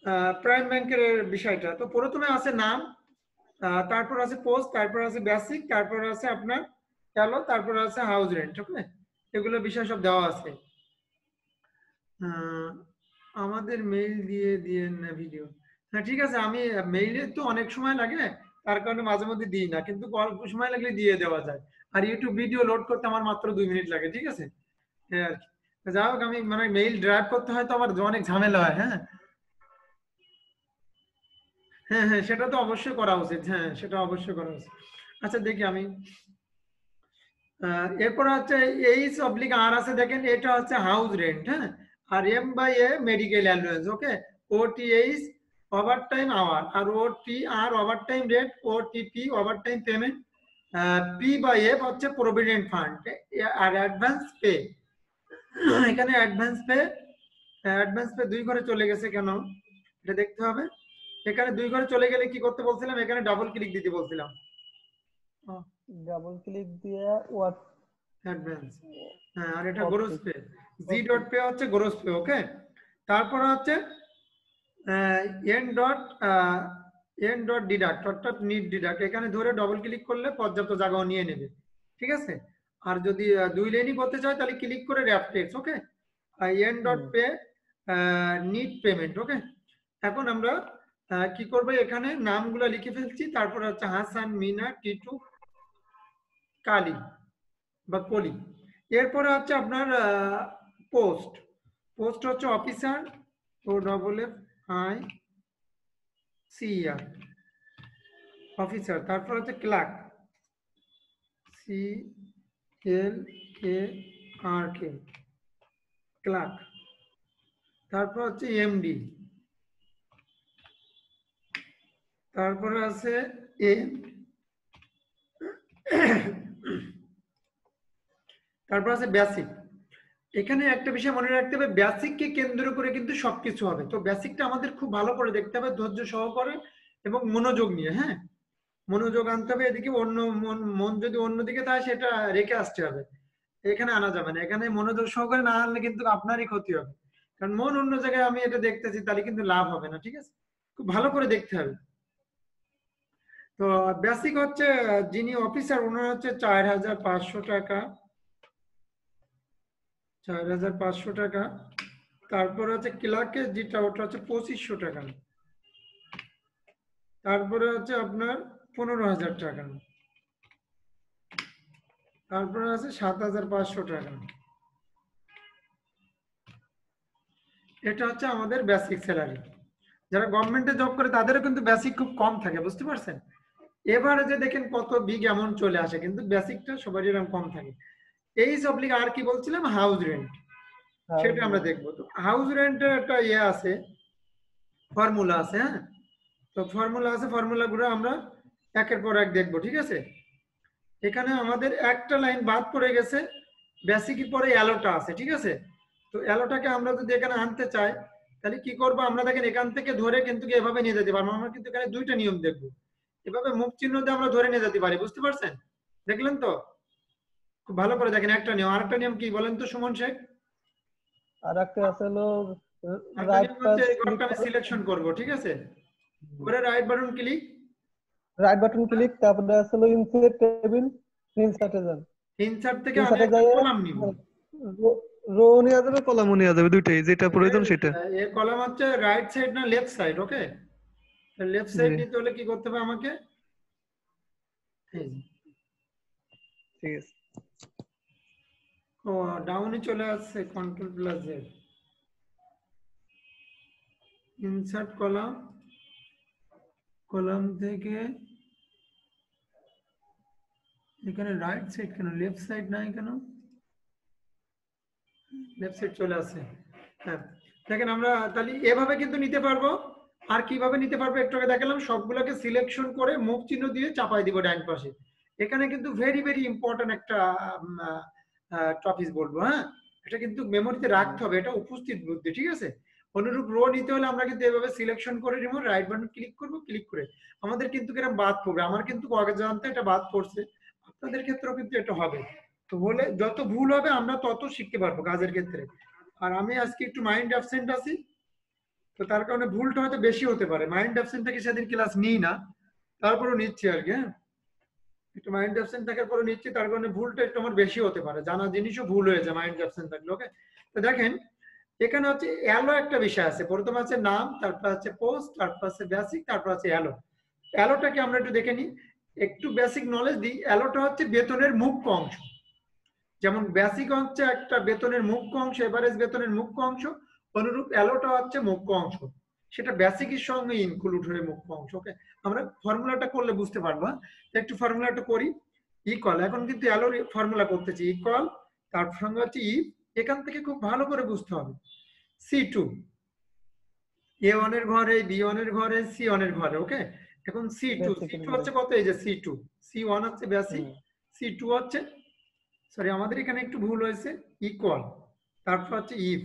Prime ব্যাংকের বিষয়টা। তো প্রথমে আছে নাম, তারপর আছে পোস্ট, তারপর আছে বেসিক, তারপর আছে আপনার গেল, তারপর আছে হাউস রেন্ট। ওকে, এগুলো বিষয় সব দেওয়া আছে। আহ, আমাদের মেইল দিয়ে দিয়ে না ভিডিও। হ্যাঁ ঠিক আছে, আমি মেইলে তো অনেক সময় লাগে, তার কারণে মাঝে মধ্যে দিই না, কিন্তু অল্প সময় লাগলে দিয়ে দেওয়া যায়। আর ইউটিউব ভিডিও লোড করতে আমার মাত্র 2 মিনিট লাগে, ঠিক আছে। এই আর কি। যাই হোক, আমি মানে মেইল ড্রাইভ করতে হয় তো আমার অনেক ঝামেলা হয়। হ্যাঁ হ্যাঁ হ্যাঁ, সেটা তো অবশ্যই করা উচিত। হ্যাঁ, সেটা অবশ্যই করা উচিত। আচ্ছা দেখি আমি, এরপর হচ্ছে এইচ অবলিক আর আছে, দেখেন এটা হচ্ছে হাউস রেন্ট। হ্যাঁ, আর M by A medical allowance. Okay, O T H over time hour, আর O T R over time rate, O T P over time payment, P by F হচ্ছে provident fund, আর advance pay. এখানে advance pay 2 ঘরে চলে গেছে কেন, এটা দেখতে হবে। এখানে 2 ঘরে চলে গেলে কি করতে বলছিলাম, এখানে ডাবল ক্লিক দিতে বলছিলাম। ডাবল ক্লিক দিয়ে ওয়াট অ্যাডভান্স। হ্যাঁ, আর এটা gross okay pay, G okay dot pay হচ্ছে গ্রোস পে। ওকে, তারপরে হচ্ছে N dot N dot deduct, অর্থাৎ নিট ডিডাক্ট। এখানে ধরে ডবল ক্লিক করলে পর্যাপ্ত জায়গাও নিয়ে নেবে, ঠিক আছে। আর যদি 2 লাইনই করতে চায় তাহলে ক্লিক করে wrap text. Okay, N dot pay net payment. Okay, এখন আমরা কি করব, এখানে নামগুলো লিখে ফেলছি, তারপর হচ্ছে হাসান, মিনা, টিটু, কালী বা কলি। এরপরে হচ্ছে আপনার পোস্ট। পোস্ট হচ্ছে officer, O double F I C R, officer. তারপর হচ্ছে clerk, C L K R K, clerk. তারপর হচ্ছে এমডি, তারপরে আছে এম, তারপর আছে বেসিক। এখানে একটা বিষয় মনে রাখতে হবে, বেসিককে কেন্দ্র করে কিন্তু সবকিছু হবে। তো বেসিকটা আমাদের খুব ভালো করে দেখতে হবে, ধৈর্য সহকারে এবং মনোযোগ নিয়ে। হ্যাঁ, মনোযোগ আনতে হবে। এদিকে অন্য মন মন যদি অন্যদিকে থাকে সেটা রেখে আসতে হবে, এখানে আনা যাবে না। এখানে মনোযোগ সহকারে না আনলে কিন্তু আপনারই ক্ষতি হবে, কারণ মন অন্য জায়গায় আমি এটা দেখতেছি, তাহলে কিন্তু লাভ হবে না, ঠিক আছে। খুব ভালো করে দেখতে হবে। তো বেসিক হচ্ছে যিনি অফিসার ওনার হচ্ছে 4,500 টাকা, 4,500 টাকা। তারপরে হচ্ছে ক্লার্কের যেটা ওটা হচ্ছে 2,500 টাকা। তারপরে হচ্ছে আপনার 15,000 টাকা। তারপরে আছে 7,500 টাকা। এটা হচ্ছে আমাদের বেসিক স্যালারি। যারা গভর্নমেন্টে জব করে তাদেরও কিন্তু বেসিক খুব কম থাকে, বুঝতে পারছেন। এবারে যে দেখেন কত বিগ অ্যামাউন্ট চলে আসে, কিন্তু বেসিকটা সবারই এরকম কম থাকে। এই সবলিক আর কি বলছিলাম, হাউস রেন্ট, সেটা আমরা দেখবো। তো হাউস রেন্টের একটা ইয়ে আছে, ফর্মুলা আছে। হ্যাঁ, তো ফর্মুলা আছে, ফর্মুলাগুলো আমরা একের পর এক দেখবো, ঠিক আছে। এখানে আমাদের একটা লাইন বাদ পড়ে গেছে, বেসিকের পরে অ্যালোটা আছে, ঠিক আছে। তো অ্যালোটাকে আমরা যদি এখানে আনতে চাই, তাহলে কি করব, আমরা দেখেন এখান থেকে ধরে কিন্তু এভাবে নিয়ে যেতে পারবো। আমরা কিন্তু এখানে 2টা নিয়ম দেখবো। এভাবে মুখ চিহ্ন দিয়ে আমরা ধরে নিয়ে যেতে পারি, বুঝতে পারছেন। দেখলেন তো, খুব ভালো করে দেখেন। একটা নিয়ম, আরেকটা নিয়ম কি বলেন তো সুমন শেখ। আর একটা আছে হলো আরেকটা রাইট নিয়ম হচ্ছে প্লাস এই ক্লিক ঘরটা আমি করে সিলেকশন করব, ঠিক আছে। করে right button click, right button click, তারপরে আছে হলো ইনসার্ট টেবিল, ইনসার্টে যান। ইনসার্ট থেকে আমি ইনসার্টে একটা যাই কলাম নিব। রো নেওয়া যাবে, কলামও নেওয়া যাবে, দুইটাই যেটা প্রয়োজন সেটা। এর কলাম হচ্ছে রাইট সাইড না লেফট সাইড। ওকে, লেফট জি সাইড নিতে হলে কি করতে হবে আমাকে, এই যে, ঠিক আছে। ও ডাউনে চলে আসছে, control plus Z, insert column, column থেকে এখানে রাইট সাইড কেন, লেফট সাইড নাই কেন, লেফট সাইড চলে আসে। হ্যাঁ, দেখেন আমরা তাহলে এভাবে কিন্তু নিতে পারবো। আর কিভাবে নিতে পারবো একটু আগে দেখালাম, সবগুলোকে সিলেকশন করে মুখ চিহ্ন দিয়ে চাপাই দিব ডান পাশে। এখানে কিন্তু ভেরি ভেরি ইম্পর্টেন্ট একটা টপিক বলবো। হ্যাঁ, এটা কিন্তু মেমোরিতে রাখতে হবে, এটা উপস্থিত বুদ্ধি, ঠিক আছে। অনুরূপ রো নিতে হলে আমরা কিন্তু এভাবে সিলেকশন করে নিব, রাইট বাটন ক্লিক করব, ক্লিক করে আমাদের কিন্তু এরকম বাদ পড়বে। আমার কিন্তু আগে জানতে এটা বাদ পড়ছে, আপনাদের ক্ষেত্রেও কিন্তু এটা হবে। তো হলে যত ভুল হবে আমরা তত শিখতে পারবো কাজের ক্ষেত্রে। আর আমি আজকে একটু মাইন্ড অ্যাবসেন্ট আছি, তো তো তার কারণে ভুলটা হয়তো বেশি হতে পারে। মাইন্ড অ্যাবসেন্ট থেকে সেদিন ক্লাস নিই না, তারপরেও নিচ্ছি আর কি। হ্যাঁ, একটু মাইন্ড অ্যাবসেন্ট থাকার পরে নিচ্ছি, তার কারণে ভুলটা একটু আমার বেশি হতে পারে, জানা জিনিসও ভুল হয়ে যায় মাইন্ড অ্যাবসেন্ট থাকলে। ওকে, তো দেখেন এখানে হচ্ছে অ্যালো একটা বিষয় আছে। প্রথমে আছে নাম, তারপর আছে পোস্ট, তারপর আছে বেসিক, তারপর আছে অ্যালো। অ্যালোটাকে আমরা একটু দেখে নিই, একটু বেসিক নলেজ দিই। অ্যালোটা হচ্ছে বেতনের মুখ্য অংশ। যেমন বেসিক হচ্ছে একটা বেতনের মুখ্য অংশ, এভারেজ বেতনের মুখ্য অংশ, অনুরূপ অ্যালোটা হচ্ছে মুখ্য অংশ, সেটা বেসিকের সঙ্গে ইনক্লুড হয়ে মুখ্য অংশ। ওকে, আমরা ফর্মুলাটা করলে বুঝতে পারবো। একটু ফর্মুলাটা করি। ইকুয়াল, এখন কিন্তু অ্যালোর ফর্মুলা করতেছি, ইকুয়াল, তার সঙ্গে হচ্ছে ই। এখান থেকে খুব ভালো করে বুঝতে হবে, C2 A1 এর ঘরে, B1 এর ঘরে, C1 এর ঘরে। ওকে, এখন C2 হচ্ছে কত? এই যে C2, C1 হচ্ছে বেসিক, C2 হচ্ছে, সরি আমাদের এখানে একটু ভুল হয়েছে, ইকুয়াল, তারপর হচ্ছে ইফ,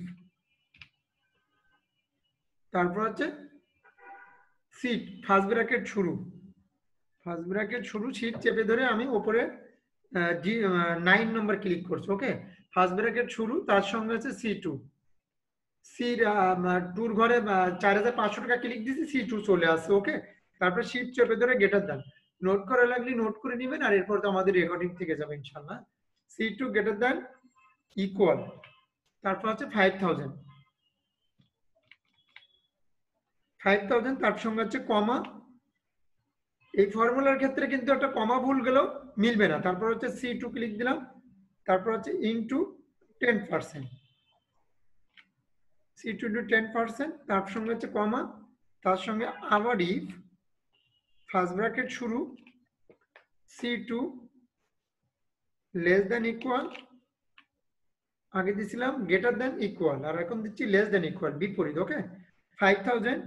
তারপর হচ্ছে সিট, ফার্স্ট ব্র্যাকেট শুরু, ফার্স্ট ব্র্যাকেট শুরু, সিট চেপে ধরে আমি উপরে 9 নম্বর ক্লিক করছি। ওকে, ফার্স্ট ব্র্যাকেট শুরু, তার সঙ্গে হচ্ছে C2, সির টুর ঘরে 4500 টাকা ক্লিক দিয়েছি, C2 চলে আসছে। ওকে, তারপর শিফট চেপে ধরে গেটার দেন, নোট করা লাগলে নোট করে নেবেন, আর এরপর তো আমাদের রেকর্ডিং থেকে যাবে ইনশাআল্লাহ। C2 গেটার দেন ইকুয়াল, তারপর হচ্ছে 5000, তার সঙ্গে হচ্ছে কমা। এই ফর্মুলার ক্ষেত্রে কিন্তু একটা কমা ভুল গেলেও মিলবে না। তারপর হচ্ছে C2 ক্লিক দিলাম, তারপর হচ্ছে ইনটু 10%, C2 ইনটু 10%, তার সঙ্গে হচ্ছে কমা, তার সঙ্গে আবার ইফ, ফার্স্ট ব্র্যাকেট শুরু, C2 লেস দেন ইকুয়াল, আগে দিছিলাম গ্রেটার দেন ইকুয়াল, আর এখন দিচ্ছি লেস দেন ইকুয়াল, বিপরীত। ওকে, 5000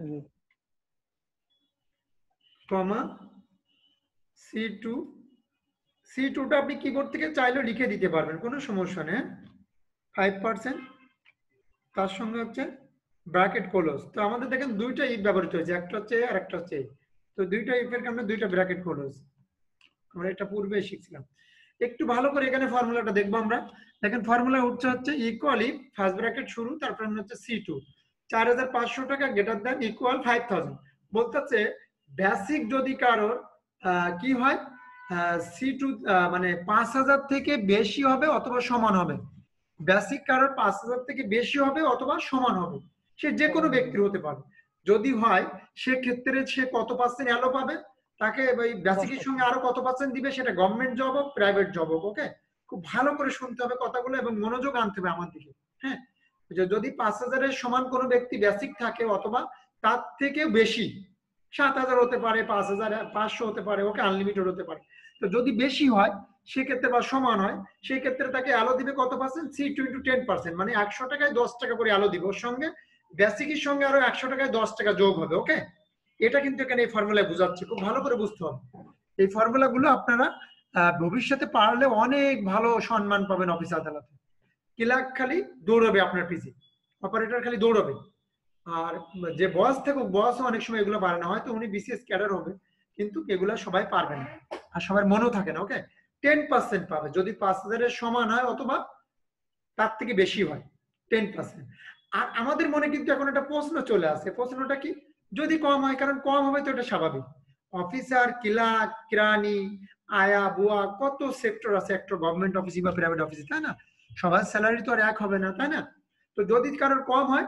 কমা C2, C2টা আপনি কিবোর্ড থেকে চাইলেও লিখে দিতে পারবেন, কোনো সমস্যা নেই। 5%, তার সঙ্গে হচ্ছে ব্র্যাকেট ক্লোজ। তো আমাদের দেখেন দুইটা ইফ ব্যবহৃত হয়েছে, একটা হচ্ছে আর একটা হচ্ছে। তো দুইটা ইফের কারণে দুইটা ব্র্যাকেট ক্লোজ, আমরা এটা পূর্বে শিখছিলাম। একটু ভালো করে এখানে ফর্মুলাটা দেখবো আমরা। দেখেন ফর্মুলা উঠছে হচ্ছে ইকুয়াল ইফ, ফার্স্ট ব্র্যাকেট শুরু, তারপর হচ্ছে C2 4500 টাকা গ্রেটার দেন ইকুয়াল 5000। বলতে হচ্ছে বেসিক যদি কারোর কি হয়, C2 মানে 5000 থেকে বেশি হবে অথবা সমান হবে। বেসিক কারোর 5000 থেকে বেশি হবে অথবা সমান হবে, সে যে কোনো ব্যক্তির হতে পারে। যদি হয় সেক্ষেত্রে সে কত পার্সেন্ট অ্যালো পাবে, তাকে ওই বেসিকের সঙ্গে আরো কত পার্সেন্ট দিবে, সেটা গভর্নমেন্ট জব হোক প্রাইভেট জব হোক। ওকে, খুব ভালো করে শুনতে হবে কথাগুলো এবং মনোযোগ আনতে হবে আমার দিকে। হ্যাঁ, যদি 5000-এর সমান কোনো ব্যক্তি বেসিক থাকে অথবা তার থেকে বেশি, 7000 হতে পারে, 5500 হতে পারে, ওকে আনলিমিটেড হতে পারে। তো যদি বেশি হয় সেক্ষেত্রে বা সমান হয়, সেক্ষেত্রে তাকে আলো দিবে কত পার্সেন্ট, C2 ইনটু 10%, মানে 100 টাকায় 10 টাকা করে আলো দিবে, ওর সঙ্গে বেসিকের সঙ্গে আরো 100 টাকায় 10 টাকা যোগ হবে। ওকে, এটা কিন্তু এখানে এই ফর্মুলায় বোঝাচ্ছে, খুব ভালো করে বুঝতে হবে। এই ফর্মুলাগুলো আপনারা ভবিষ্যতে পারলে অনেক ভালো সম্মান পাবেন অফিস আদালতে। ক্লার্ক খালি দৌড়বে আপনার পিছে, অপারেটর খালি দৌড়বে। আর যে বস থাকুক, বসও অনেক সময় এগুলো পারে না, হয়তো উনি বিসিএস ক্যাডার হবে, কিন্তু এগুলো সবাই পারবে না, আর সবার মনেও থাকে না। ওকে, 10% পাবে যদি 5000-এর সমান হয় অথবা তার থেকে বেশি হয়, 10%। আর আমাদের মনে কিন্তু এখন একটা প্রশ্ন চলে আসে, প্রশ্নটা কি, যদি কম হয়, কারণ কম হবে তো এটা স্বাভাবিক। অফিসার, ক্লার্ক, কেরানি, আয়া বুয়া, কত সেক্টর আছে একটা গভর্নমেন্ট অফিসে বা প্রাইভেট অফিসে, তাই না? সবার স্যালারি তো আর এক হবে না, তাই না? তো যদি কারোর কম হয়,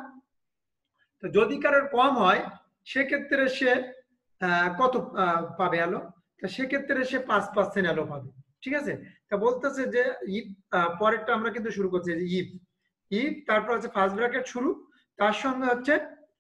সেক্ষেত্রে সে কত পাবে আলো, তো সেক্ষেত্রে সে 5% আলো পাবে। ঠিক আছে, তা বলতেছে যে ইফ, পরেরটা আমরা কিন্তু শুরু করছি যে ইফ, তারপর হচ্ছে ফার্স্ট ব্র্যাকেট শুরু, তার সঙ্গে হচ্ছে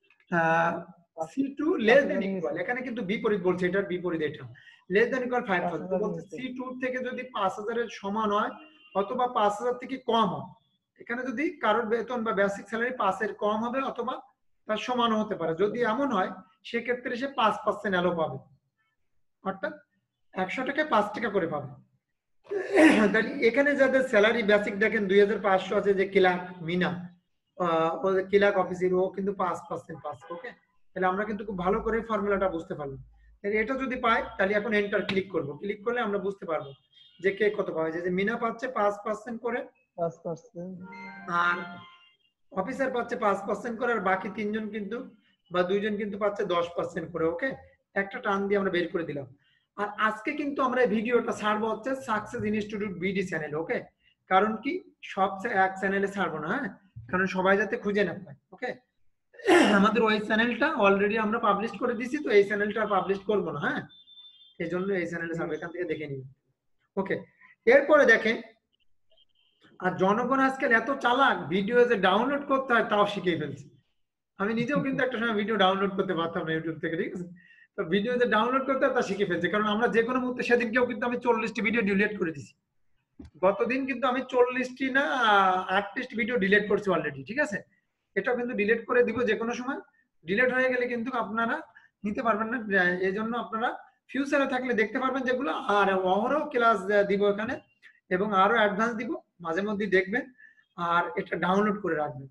C2 লেস দেন ইকুয়াল, এখানে কিন্তু বিপরীত বলছে, এটার বিপরীত এটা, লেস দেন ইকুয়াল 5000। তো বলছে C2 থেকে যদি 5000-এর সমান হয় অথবা 5000 থেকে কম হয়, এখানে যদি কারোর বেতন বা বেসিক স্যালারি 5-এর কম হবে অথবা তার সমান হতে পারে, যদি এমন হয় সেক্ষেত্রে সে 5% অ্যালো পাবে, অর্থাৎ 100 টাকায় 5 টাকা করে পাবে। তাহলে এখানে যাদের স্যালারি বেসিক দেখেন 2500 আছে, যে ক্লার্ক মিনা, ও ক্লার্ক অফিসের, ও কিন্তু 5% পাচ্ছে। ওকে, তাহলে আমরা কিন্তু খুব ভালো করে ফর্মুলাটা বুঝতে পারলাম। তাহলে এটা যদি পাই, তাহলে এখন এন্টার ক্লিক করব, ক্লিক করলে আমরা বুঝতে পারবো যে কে কত পাবে। যে মিনা পাচ্ছে 5% করে, 5%, আর অফিসার পাচ্ছে 5% করে, আর বাকি তিনজন কিন্তু বা দুইজন কিন্তু পাচ্ছে 10% করে। ওকে, একটা টান দিয়ে আমরা বের করে দিলাম। আর আজকে কিন্তু আমরা এই ভিডিওটা ছাড়বো হচ্ছে success institute BD channel. Okay, কারণ কি সব এক চ্যানেলে ছাড়বো না, হ্যাঁ, কারণ সবাই যাতে খুঁজে না পায়। ওকে, আমাদের ওই চ্যানেলটা অলরেডি আমরা পাবলিশ করে দিছি, তো এই চ্যানেলটা পাবলিশ করবো না, হ্যাঁ, এই জন্য এই চ্যানেলে ছাড়বো, এখান থেকে দেখে নিন। ওকে, এরপরে দেখেন, আর জনগণ আজকাল এত চালাক, ভিডিও যে ডাউনলোড করতে হয় তাও শিখে ফেলছে। আমি নিজেও কিন্তু একটা সময় ভিডিও ডাউনলোড করতে পারতাম না ইউটিউব থেকে, ঠিক আছে, তো ভিডিও যে ডাউনলোড করতে হয় তা শিখে ফেলছে। কারণ আমরা যে কোনো মুহূর্তে, সেদিনকেও কিন্তু আমি 40টি ভিডিও ডিলিট করে দিছি। গতদিন কিন্তু আমি 40টি না 38টি ভিডিও ডিলিট করছি অলরেডি, ঠিক আছে। এটাও কিন্তু ডিলিট করে দিব যে কোনো সময়। ডিলিট হয়ে গেলে কিন্তু আপনারা নিতে পারবেন না, এই জন্য আপনারা ফিউচারে থাকলে দেখতে পারবেন যেগুলো। আর অহরহ ক্লাস দিব এখানে, এবং আরো অ্যাডভান্স দিব, মাঝে মধ্যে দেখবেন। আর এটা ডাউনলোড করে রাখবেন,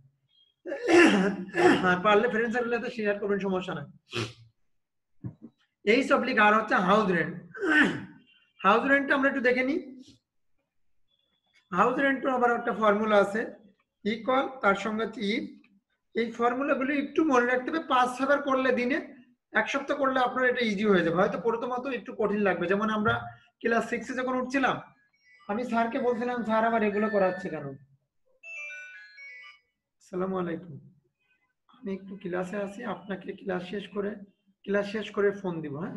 আর পারলে ফ্রেন্ড সার্কেলে তো শেয়ার করবেন, সমস্যা নাই। এই সব লিখা। আর হচ্ছে হাউস রেন্ট। হাউস রেন্টটা আমরা একটু দেখে নিই। হাউস রেন্টের আবার একটা ফর্মুলা আছে, ইকুয়াল, তার সঙ্গে হচ্ছে ইফ। এই ফর্মুলাগুলো একটু মনে রাখতে হবে। 5 বার করলে দিনে, 1 সপ্তাহ করলে আপনার এটা ইজি হয়ে যাবে। হয়তো প্রথমত একটু কঠিন লাগবে, যেমন আমরা ক্লাস 6-এ যখন উঠছিলাম, আমি স্যারকে বলছিলাম, স্যার আবার এগুলো করাচ্ছে কেন। আসসালামু আলাইকুম, আমি একটু ক্লাসে আছি, আপনাকে ক্লাস শেষ করে ফোন দিব, হ্যাঁ।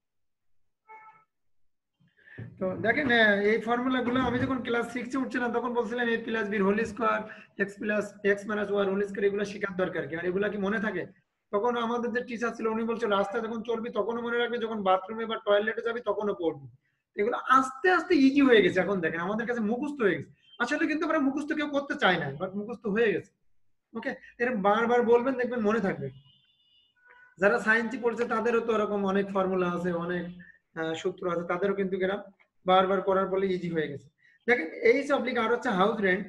তো দেখেন, এই ফর্মুলাগুলো আমি যখন ক্লাস 6-এ উঠছিলাম তখন বলছিলাম a plus b whole square, x plus x minus y whole square, এগুলো শেখার দরকার কি? আর এগুলো কি মনে থাকে? তখন আমাদের যে টিচার ছিল উনি বলছিল রাস্তায় যখন চলবি তখনও মনে রাখবি, যখন বাথরুমে বা টয়লেটে যাবি তখনও পড়বি। এগুলো আস্তে আস্তে ইজি হয়ে গেছে। এখন দেখেন আমাদের কাছে মুখস্থ হয়ে গেছে। আসলে কিন্তু আমরা মুখস্থ কেউ করতে চাই না, বাট মুখস্থ হয়ে গেছে। ওকে, এরকম বারবার বলবেন, দেখবেন মনে থাকবে। যারা সায়েন্সই পড়ছে তাদেরও তো এরকম অনেক ফর্মুলা আছে, অনেক সূত্র আছে, তাদেরও কিন্তু এরকম বারবার করার ফলে ইজি হয়ে গেছে। দেখেন এই সব লিখা। আর হচ্ছে হাউস রেন্ট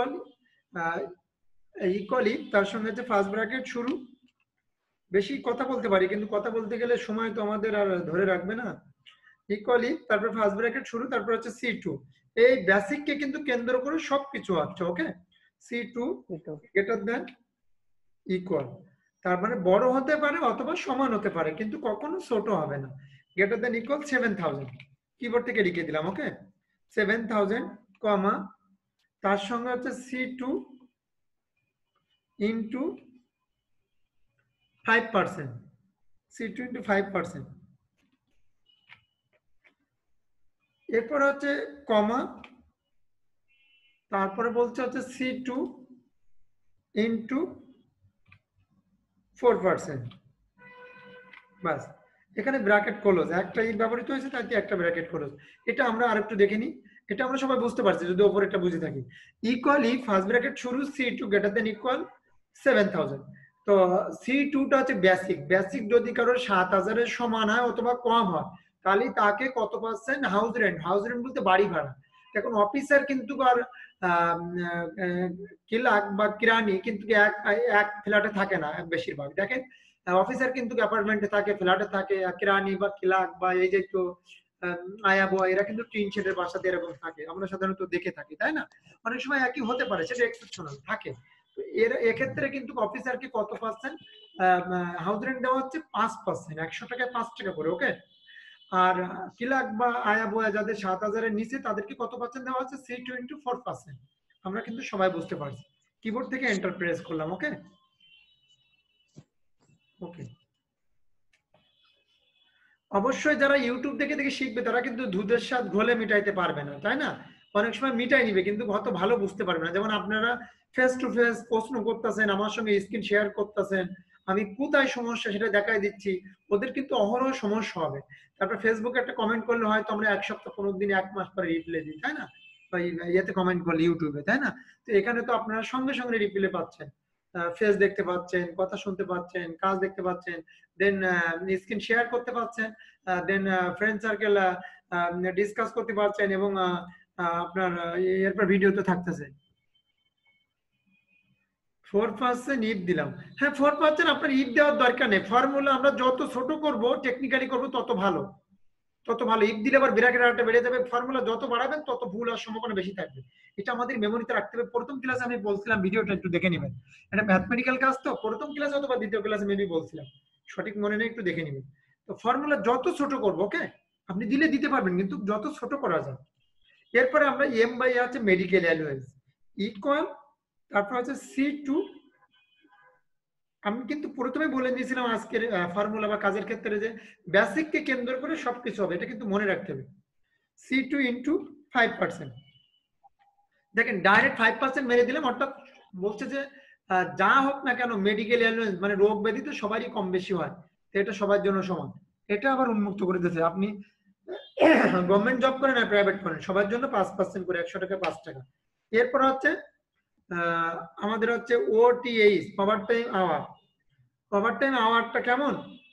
ইকুয়ালি, তার সঙ্গে হচ্ছে ফার্স্ট ব্র্যাকেট শুরু। বেশি কথা বলতে পারি, কিন্তু কথা বলতে গেলে সময় তো আমাদের আর ধরে রাখবে না। ইকুয়ালি, তারপর ফার্স্ট ব্র্যাকেট শুরু, তারপর হচ্ছে C2। এই বেসিককে কিন্তু কেন্দ্র করে সবকিছু আছে। ওকে, C2 গ্রেটার দ্যান ইকুয়াল, তার মানে বড় হতে পারে অথবা সমান হতে পারে, কিন্তু কখনো ছোট হবে না। গ্রেটার দ্যান ইকুয়াল 7000, কিবোর্ড থেকে লিখে দিলাম। ওকে, 7000 কমা, তার সঙ্গে হচ্ছে C2 ইন্টু 5%, C2 ইন্টু 5%। এরপর হচ্ছে কমা, তারপরে বলছে হচ্ছে C2 ইন্টু 4%। বাস, এখানে ব্র্যাকেট ক্লোজ, একটা ইট ব্যবহৃত হয়েছে তাই একটা ব্র্যাকেট ক্লোজ। এটা আমরা আরেকটু দেখে নিই, এটা আমরা সবাই বুঝতে পারছি যদি উপরে এটা বুঝে থাকি। ইকুয়ালি ফার্স্ট ব্র্যাকেট শুরু, C2 গ্রেটার দেন ইকুয়াল 7000। তো C2 টা হচ্ছে বেসিক। বেসিক যদি কারো 7000 এর সমান হয় অথবা কম হয়, তাহলে তাকে কত percent house rent, house rent বলতে বাড়ি ভাড়া। এখন অফিসার কিন্তু আর কিলাক বা কিরানি কিন্তু এক ফ্ল্যাটে থাকে না বেশিরভাগ। দেখেন অফিসার কিন্তু অ্যাপার্টমেন্টে থাকে, ফ্ল্যাটে থাকে, কিরানি বা কিলাক বা এই যে একটু আয়া বয়া, এরা কিন্তু টিন শেডের বাসাতে এরকম থাকে, আমরা সাধারণত দেখে থাকি, তাই না? অনেক সময় একই হতে পারে, সেটা এক্সেপশনাল থাকে। তো এক্ষেত্রে কিন্তু অফিসারকে কত পার্সেন্ট হাউস রেন্ট দেওয়া হচ্ছে? 5%, 100 টাকায় 5 টাকা করে। ওকে, আর কিলাক বা আয়া বয়া যাদের 7000 এর নিচে তাদেরকে কত পার্সেন্ট দেওয়া হচ্ছে? C2 into 4%। আমরা কিন্তু সবাই বুঝতে পারছি। কিবোর্ড থেকে এন্টার প্রেস করলাম। ওকে, ওকে। অবশ্যই যারা ইউটিউব দেখে দেখে শিখবে তারা কিন্তু দুধের স্বাদ ঘোলে মিটাইতে পারবে না, তাই না? অনেক সময় মিটাই নিবে কিন্তু হয়তো ভালো বুঝতে পারবে না। যেমন আপনারা ফেস টু ফেস প্রশ্ন করতেছেন, আমার সঙ্গে স্ক্রিন শেয়ার করতেছেন, আমি কোথায় সমস্যা সেটা দেখাই দিচ্ছি, ওদের কিন্তু অহরহ সমস্যা হবে। তারপর ফেসবুকে একটা কমেন্ট করলে হয়তো আমরা 1 সপ্তাহ, 15 দিন, 1 মাস পরে রিপ্লাই দিই, তাই না? বা ইয়েতে কমেন্ট করলে ইউটিউবে, তাই না? তো এখানে তো আপনারা সঙ্গে সঙ্গে রিপ্লাই পাচ্ছেন, ফেস দেখতে পাচ্ছেন, কথা শুনতে পাচ্ছেন, কাজ দেখতে পাচ্ছেন, দেন স্ক্রিন শেয়ার করতে পাচ্ছেন, দেন ফ্রেন্ড সার্কেল ডিসকাস করতে পারছেন, এবং আপনার এরপর ভিডিওতে থাকতেছে। 4% ইফ দিলাম। হ্যাঁ, 4% আপনার ইফ দেওয়ার দরকার নেই। ফর্মুলা আমরা যত ছোট করব, টেকনিক্যালি করব, তত ভালো, তত ভালো। ইফ দিলে আবার ব্র্যাকেট আরেকটা বেড়ে যাবে। ফর্মুলা যত বাড়াবেন তত ভুল হওয়ার সম্ভাবনা বেশি থাকবে। এটা আমাদের মেমোরিতে রাখতে হবে। প্রথম ক্লাসে আমি বলছিলাম, ভিডিওটা একটু দেখে নেবেন, এটা ম্যাথমেটিক্যাল কাজ তো, প্রথম ক্লাসে অথবা দ্বিতীয় ক্লাসে মেবি বলছিলাম, সঠিক মনে নেই, একটু দেখে নেবেন। তো ফর্মুলা যত ছোট করবো, ওকে, আপনি দিলে দিতে পারবেন কিন্তু যত ছোট করা যায়। এরপরে আমরা এম বাই আছে মেডিকেল অ্যালুয়েন্স ইকুয়াল, তারপর হচ্ছে C2, আমি কিন্তু প্রথমে বলে দিয়েছিলাম আজকের ফর্মুলা বা কাজের ক্ষেত্রে যে বেসিককে কেন্দ্র করে সবকিছু হবে, এটা কিন্তু মনে রাখতে হবে। C2 into 5%। দেখেন ডাইরেক্ট 5% মেরে দিলাম, অর্থাৎ বলছে যে যা হোক না কেন মেডিকেল অ্যালুয়েন্স মানে রোগ ব্যাধি তো সবারই কম বেশি হয়, তো এটা সবার জন্য সমান। এটা আবার উন্মুক্ত করে দিতেছে, আপনি গভর্নমেন্ট জব করেন আর প্রাইভেট করেন সবার জন্য 5% করে, 100 টাকা 5 টাকা। এরপর হচ্ছে আমাদের হচ্ছে OTH, over time hour. Over time আওয়ারটা কেমন,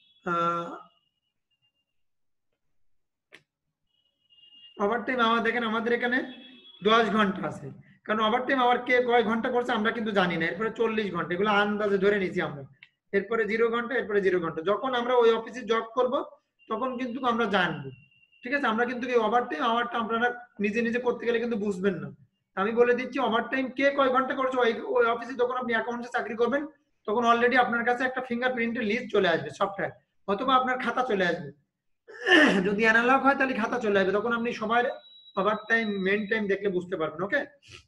ওভার টাইম আওয়ার দেখেন আমাদের এখানে 10 ঘন্টা আছে, কারণ ওভার টাইম আওয়ার কে কয় ঘন্টা করছে আমরা কিন্তু জানি না। এরপরে 40 ঘন্টা, এগুলো আন্দাজে ধরে নিয়েছি আমরা। এরপরে 0 ঘন্টা, এরপরে 0 ঘন্টা। যখন আমরা ওই অফিসে জব করব তখন কিন্তু আমরা জানবো, ঠিক আছে। আমরা কিন্তু এই ওভার টাইম আওয়ারটা আপনারা নিজে নিজে করতে গেলে কিন্তু বুঝবেন না। আমি বলে দিচ্ছি ওভার টাইম কে কয় ঘন্টা করছে ওই অফিসে, যখন আপনি অ্যাকাউন্টে চাকরি করবেন তখন অলরেডি আপনার কাছে একটা ফিঙ্গারপ্রিন্টের লিস্ট চলে আসবে সফটওয়্যার, অথবা আপনার খাতা চলে আসবে। যদি অ্যানালগ হয় তাহলে খাতা চলে আসবে, তখন আপনি সবার ওভার টাইম মেন টাইম দেখলে বুঝতে পারবেন, ওকে।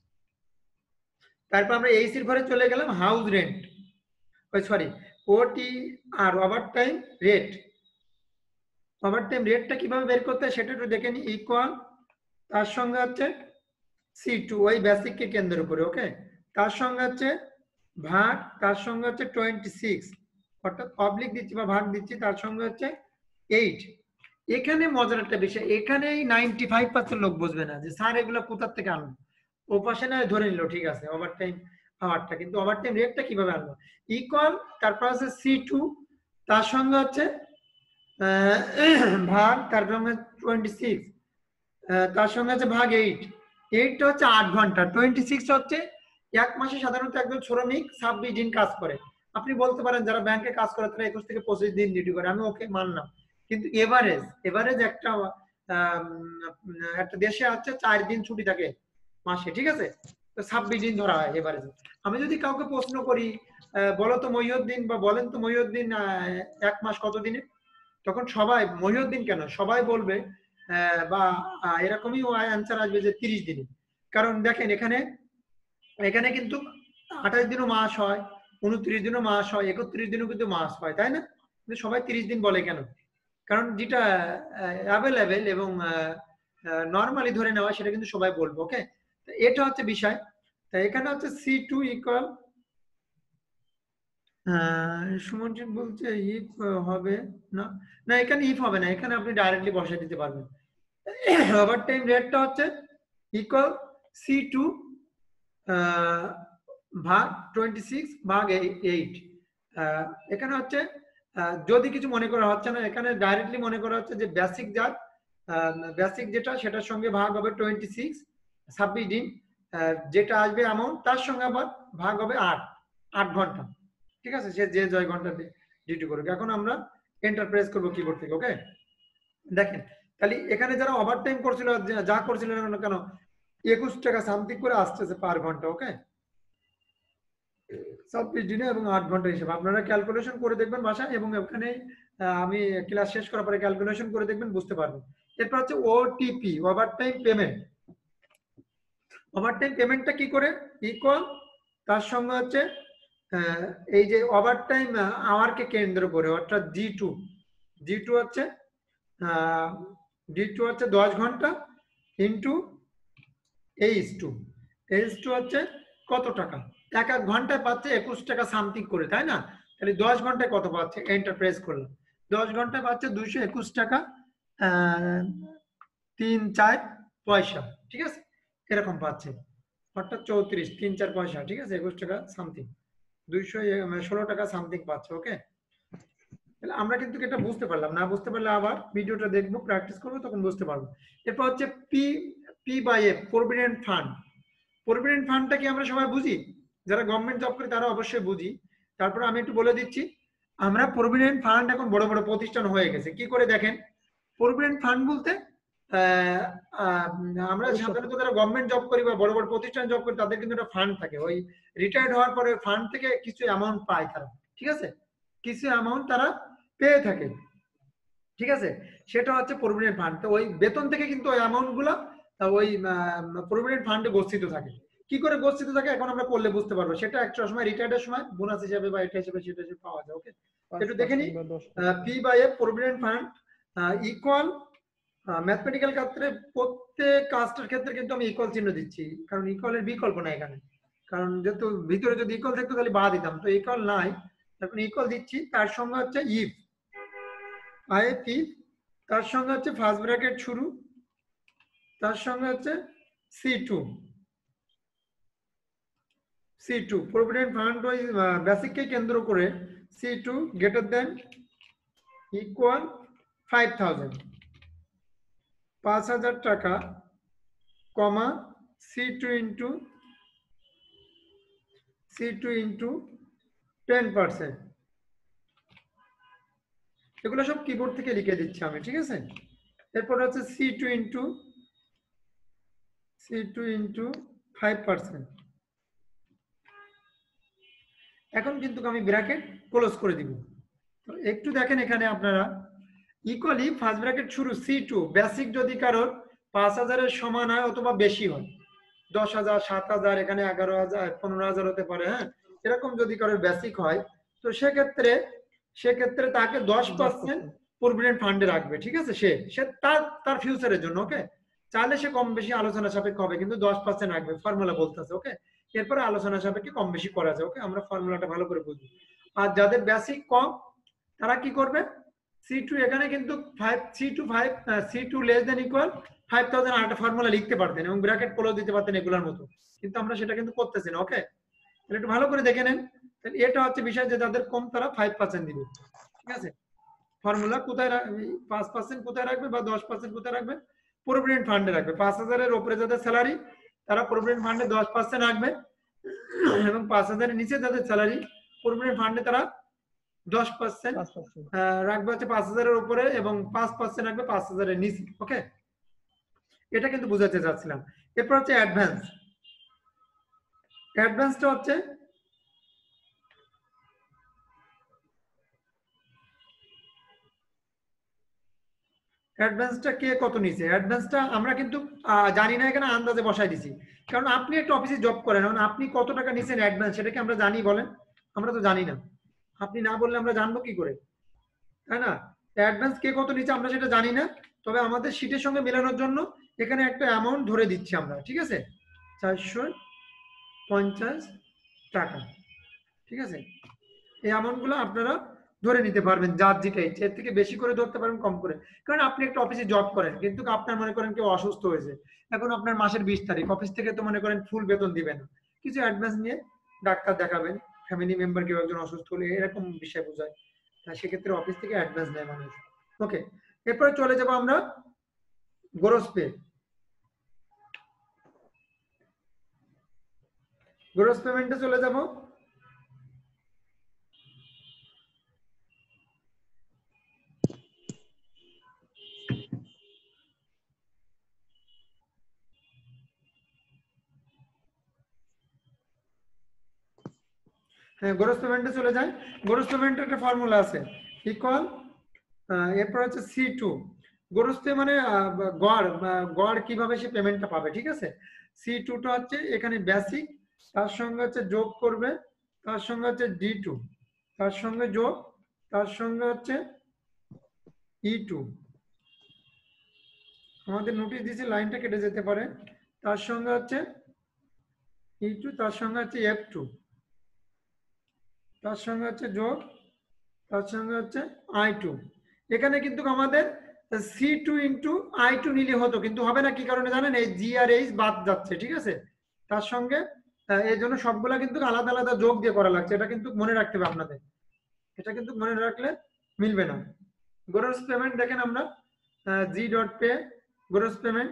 তারপর আমরা এইসির ঘরে চলে গেলাম, house rent, sorry OT R over time rate. Over time রেটটা কিভাবে বের করতে হয় সেটা একটু দেখে নি। ইকুয়াল, তার সঙ্গে হচ্ছে C2 ওই বেসিককে কেন্দ্র করে, ওকে, তার সঙ্গে হচ্ছে ভাগ, তার সঙ্গে হচ্ছে 26, অর্থাৎ অবলিক দিচ্ছি বা ভাগ দিচ্ছি, তার সঙ্গে হচ্ছে 8। এখানে মজার একটা বিষয়, এখানে 95% লোক বুঝবে না যে স্যার এগুলো কোথা থেকে আনলো। ও পাশে না ধরে নিল, ঠিক আছে, ওভার টাইম আওয়ারটা, কিন্তু ওভার টাইম রেটটা কিভাবে আনলো। ইকুয়াল, তারপর আছে C2, তার সঙ্গে হচ্ছে ভাগ, তার সঙ্গে 26, তার সঙ্গে আছে ভাগ 8। 8টা হচ্ছে 8 ঘন্টা, 26 হচ্ছে এক মাসে সাধারণত একজন শ্রমিক 26 দিন কাজ করে। আপনি বলতে পারেন যারা ব্যাংকে কাজ করে তারা 21 থেকে 25 দিন ডিউটি করে, আমি ওকে মানলাম, কিন্তু এভারেজ একটা একটা দেশে আছে 4 দিন ছুটি থাকে মাসে, ঠিক আছে, তো 26 দিন ধরা হয় এভারেজ। আমি যদি কাউকে প্রশ্ন করি বলো তো মহিউদ্দিন, বা বলেন তো মহিউদ্দিন এক মাস কত দিনে, তখন সবাই মহিউদ্দিন কেন সবাই বলবে বা এরকমই অ্যান্সার আসবে যে 30 দিনে। কারণ দেখেন এখানে এখানে কিন্তু 28 দিনও মাস হয়, 29 দিনও মাস হয়, 31 দিনও কিন্তু মাস হয়, তাই না? কিন্তু সবাই 30 দিন বলে কেন? কারণ যেটা অ্যাভেলেবেল এবং নর্মালি ধরে নেওয়া সেটা কিন্তু সবাই বলবো, ওকে। এটা হচ্ছে বিষয়। তাই এখানে হচ্ছে C2 ইকুয়াল, সুমনজিৎ বলছে ইফ হবে না, না এখানে ইফ হবে না, এখানে আপনি ডাইরেক্টলি বসাই দিতে পারবেন। ওভার টাইম রেটটা হচ্ছে ইকুয়াল C2 ভাগ 26 ভাগ 8। এখানে হচ্ছে যদি কিছু মনে করা হচ্ছে না, এখানে ডাইরেক্টলি মনে করা হচ্ছে যে বেসিক যার বেসিক যেটা সেটার সঙ্গে ভাগ হবে 26 দিন, যেটা আসবে অ্যামাউন্ট তার সঙ্গে আবার ভাগ হবে 8 ঘন্টা, ঠিক আছে, সে যে 6 ঘন্টা ডিউটি করবে। এখন আমরা এন্টার প্রেস করবো কিবোর্ড থেকে, ওকে। দেখেন তাহলে এখানে যারা ওভার টাইম করছিল যা করছিল না কেন 21 টাকা সামথিং করে আসতেছে পার ঘন্টা, ওকে, 26 দিনে এবং 8 ঘন্টা হিসেবে আপনারা ক্যালকুলেশন করে দেখবেন বাসায়, এবং ওখানে আমি ক্লাস শেষ করার পরে ক্যালকুলেশন করে দেখবেন, বুঝতে পারবেন। এরপর হচ্ছে OTP, over time payment. Over time পেমেন্টটা কি করে, ইকুয়াল, তার সঙ্গে হচ্ছে এই যে ওভার টাইম আওয়ারকে কেন্দ্র করে, অর্থাৎ G2 হচ্ছে D2 হচ্ছে 10 ঘন্টা ইন্টু H2 হচ্ছে কত টাকা, এক ঘন্টায় পাচ্ছে 21 টাকা সামথিং করে, তাই না? তাহলে 10 ঘন্টায় কত পাচ্ছে, এন্টার প্রেস করলাম, 10 ঘন্টায় পাচ্ছে 221 টাকা 3-4 পয়সা, ঠিক আছে, এরকম পাচ্ছে, অর্থাৎ 34 3-4 পয়সা, ঠিক আছে, 21 টাকা সামথিং, 216 টাকা সামথিং পাচ্ছে, ওকে। তাহলে আমরা কিন্তু এটা বুঝতে পারলাম, না বুঝতে পারলে আবার ভিডিওটা দেখবো, প্র্যাকটিস করবো, তখন বুঝতে পারবো। এরপর হচ্ছে P/F, প্রভিডেন্ট ফান্ড। প্রভিডেন্ট ফান্ডটা কি আমরা সবাই বুঝি, যারা গভর্নমেন্ট জব করে তারা অবশ্যই বুঝি। তারপর আমি একটু বলে দিচ্ছি, আমরা প্রভিডেন্ট ফান্ড এখন বড় বড় প্রতিষ্ঠান হয়ে গেছে, কি করে দেখেন, প্রভিডেন্ট ফান্ড বলতে আমরা সাধারণত যারা গভর্নমেন্ট জব করি বা বড় বড় প্রতিষ্ঠানে জব করি তাদের কিন্তু একটা ফান্ড থাকে, ওই রিটায়ার্ড হওয়ার পরে ফান্ড থেকে কিছু অ্যামাউন্ট পায় তারা, ঠিক আছে, কিছু অ্যামাউন্ট তারা পেয়ে থাকে, ঠিক আছে, সেটা হচ্ছে প্রভিডেন্ট ফান্ড। তো ওই বেতন থেকে কিন্তু ওই অ্যামাউন্ট গুলো ওই প্রভিডেন্ট ফান্ডে গচ্ছিত থাকে। কি করে গচ্ছিত থাকে এখন আমরা করলে বুঝতে পারবো, সেটা একটা সময় রিটায়ার্ডের সময় বোনাস হিসেবে বা এটা হিসেবে সেটা হিসেবে পাওয়া যায়। ওকে, একটু দেখে নিই। P by F provident fund equal, mathematical ক্ষেত্রে প্রত্যেক কাজটার ক্ষেত্রে কিন্তু আমি ইকুয়াল চিহ্ন দিচ্ছি, কারণ ইকুয়ালের বিকল্প নাই এখানে, কারণ যেহেতু ভিতরে যদি ইকুয়াল থাকতো তাহলে বাদ দিতাম, তো ইকুয়াল নাই, এখন ইকুয়াল দিচ্ছি। তার সঙ্গে হচ্ছে ইফ, আইএফ ইফ, তার সঙ্গে হচ্ছে ফার্স্ট ব্র্যাকেট শুরু, তার সঙ্গে হচ্ছে C2, প্রভিডেন্ট ফান্ড ওই বেসিককে কেন্দ্র করে C2 গ্রেটার দেন ইকুয়াল 5000, 5000 টাকা, কমা C2 ইন্টু 10%। এগুলো সব কিবোর্ড থেকে লিখে দিচ্ছি আমি, ঠিক আছে। এরপর হচ্ছে C2 ইন্টু 5%। এখন কিন্তু আমি ব্র্যাকেট ক্লোজ করে দিব। তো একটু দেখেন এখানে আপনারা, ইকুয়ালি ফার্স্ট ব্র্যাকেট শুরু C2, বেসিক যদি কারোর 5000 এর সমান হয় অথবা বেশি হয়, 10,000, 7,000, এখানে 11,000, 15,000 হতে পারে, হ্যাঁ, এরকম যদি কারোর বেসিক হয়, তো সেক্ষেত্রে তাকে 10% প্রভিডেন্ট ফান্ডে রাখবে, ঠিক আছে, সে তার ফিউচারের জন্য। ওকে, চাইলে সে কম বেশি আলোচনা সাপেক্ষে হবে, কিন্তু 10% রাখবে, ফর্মুলা বলতেছে। ওকে, এরপরে আলোচনা সাপেক্ষে কম বেশি করা যায়। ওকে, আমরা ফর্মুলাটা ভালো করে বুঝবো। আর যাদের বেসিক কম তারা কি করবে, C2 এখানে কিন্তু C2 লেস দেন ইকুয়াল 5000 আর একটা ফর্মুলা লিখতে পারতেন এবং ব্র্যাকেট ক্লোজ দিতে পারতেন এগুলোর মতো, কিন্তু আমরা সেটা কিন্তু করতেছি না। ওকে, তাহলে একটু ভালো করে দেখে নেন। তাহলে এটা হচ্ছে বিষয় যে যাদের কম তারা 5% দিবে, ঠিক আছে। ফর্মুলা কোথায় 5% কোথায় রাখবে বা 10% কোথায় রাখবে, প্রভিডেন্ট ফান্ডে রাখবে। 5000 এর উপরে যাদের স্যালারি তারা প্রভিডেন্ট ফান্ডে 10% রাখবে, এবং 5000 এর নিচে যাদের স্যালারি প্রভিডেন্ট ফান্ডে তারা 10% রাখবে হচ্ছে 5000 এর উপরে, এবং 5% রাখবে 5000 এর নিচে। ওকে, এটা কিন্তু বুঝাতে চাচ্ছিলাম। এরপর হচ্ছে অ্যাডভান্সটা হচ্ছে অ্যাডভান্সটা কে কত নিছে, অ্যাডভান্সটা আমরা কিন্তু জানি না, এখানে আন্দাজে বসাই দিছি, কারণ আপনি একটা অফিসে জব করেন, এখন আপনি কত টাকা নিছেন অ্যাডভান্স সেটা কি আমরা জানি বলেন? আমরা তো জানি না, আপনি না বললে আমরা জানবো কি করে, তাই না? অ্যাডভান্স কে কত নিচ্ছে আমরা সেটা জানি না, তবে আমাদের শীটের সঙ্গে মেলানোর জন্য এখানে একটা অ্যামাউন্ট ধরে দিচ্ছি আমরা, ঠিক আছে, 450 টাকা, ঠিক আছে। এই অ্যামাউন্ট গুলো আপনারা ধরে নিতে পারবেন, যার যেটা ইচ্ছে, এর থেকে বেশি করে ধরতে পারবেন, কম করে, কারণ আপনি একটা অফিসে জব করেন, কিন্তু আপনার মনে করেন কেউ অসুস্থ হয়েছে, এখন আপনার মাসের 20 তারিখ, অফিস থেকে তো মনে করেন ফুল বেতন দিবে না, কিছু অ্যাডভান্স নিয়ে ডাক্তার দেখাবেন, ফ্যামিলি মেম্বার কেউ একজন অসুস্থ হলে, এরকম বিষয় বোঝায়, সেক্ষেত্রে অফিস থেকে অ্যাডভান্স নেয় মানুষ। ওকে, এরপরে চলে যাব আমরা গ্রোস পে। গ্রোস পেমেন্টে চলে যাব। হ্যাঁ, গ্রোস পেমেন্টে চলে যায়। গ্রোস পেমেন্টের একটা ফর্মুলা আছে, ইকুয়াল, এরপর হচ্ছে C2, গ্রোস পে মানে গড় কিভাবে সে পেমেন্টটা পাবে, ঠিক আছে। C2 টা হচ্ছে এখানে বেসিক, তার সঙ্গে হচ্ছে যোগ করবে, তার সঙ্গে হচ্ছে D2, তার সঙ্গে যোগ, তার সঙ্গে হচ্ছে E2, আমাদের নোটিশ দিয়েছে লাইনটা কেটে যেতে পারে, তার সঙ্গে হচ্ছে E2, তার সঙ্গে হচ্ছে F2, তার সঙ্গে হচ্ছে যোগ, তার সঙ্গে হচ্ছে I2। এখানে কিন্তু আমাদের C2 ইন্টু I2 নিলে হতো, কিন্তু হবে না, কি কারণে জানেন, এই G আর H বাদ যাচ্ছে, ঠিক আছে, তার সঙ্গে এই জন্য সবগুলা কিন্তু আলাদা আলাদা যোগ দিয়ে করা লাগছে, এটা কিন্তু মনে রাখতে হবে আপনাদের, এটা কিন্তু মনে রাখলে মিলবে না। গ্রোস পেমেন্ট দেখেন আমরা G.pay গ্রোস পেমেন্ট